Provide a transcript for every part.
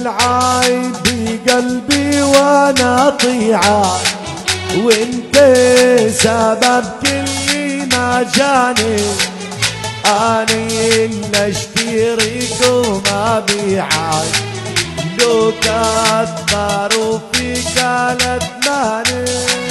العين بقلبي وانا طيعان، وانت سبب كل ما جاني. اني اللي اشتريك وما بيعان، لو كثروا فيك الادماني.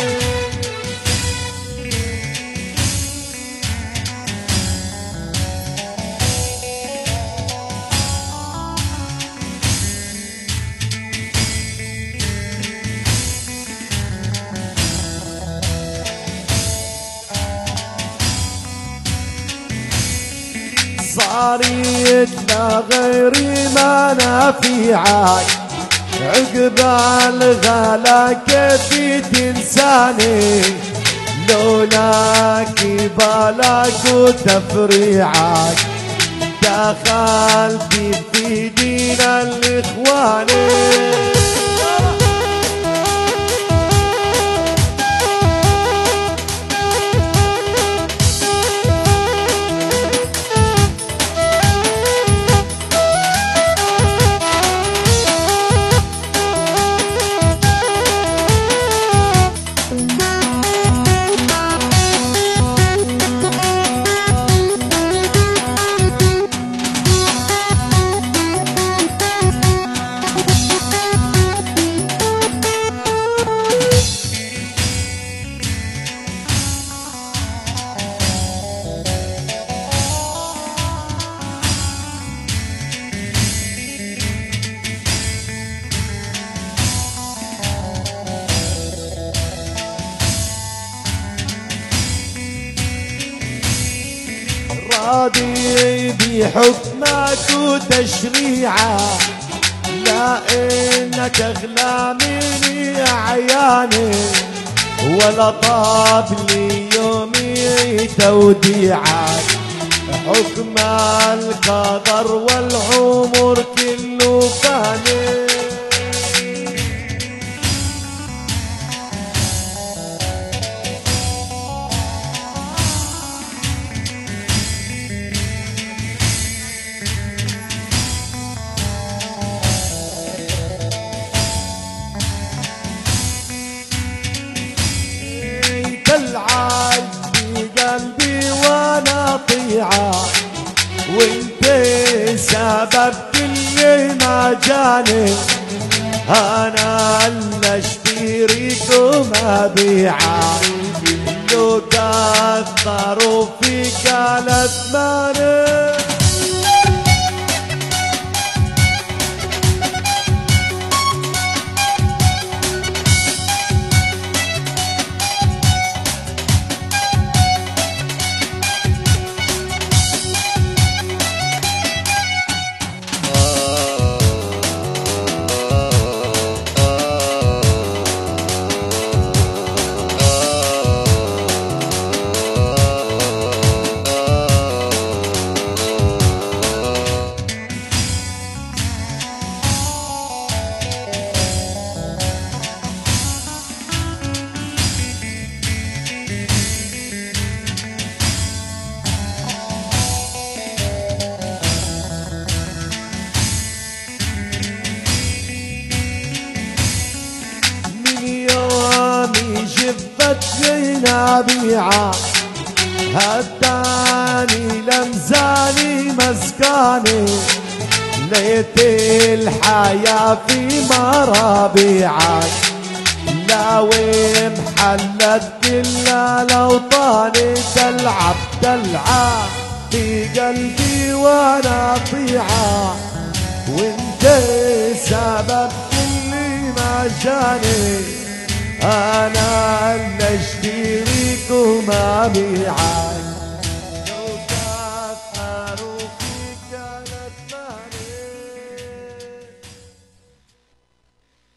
صاريت لا غيري ما نافعك، عقب الغلا كيف تنساني. لولاك بالك وتفريعك، دخلت في دين الاخوان. راضي بحكمك وتشريعك، لا انك اغلى مني اعياني، ولا طاب لي يومي توديعك. حكم القدر والعمر كله فاني. العين بقلبي وانا طيعان، وانت سبب كل ما جاني. انا اللي اشتريك وما بيعان، لو كثروا فيك الادمان. جفت لينا بيعة، هداني لمزاني مسكاني. ليت الحياة في مرابيعك، لا ومحلت كل الاوطان. تلعب دلعة في قلبي وانا طيعة، وانت سبب كل ما جاني. انا اللي اشتريك وما بيعان،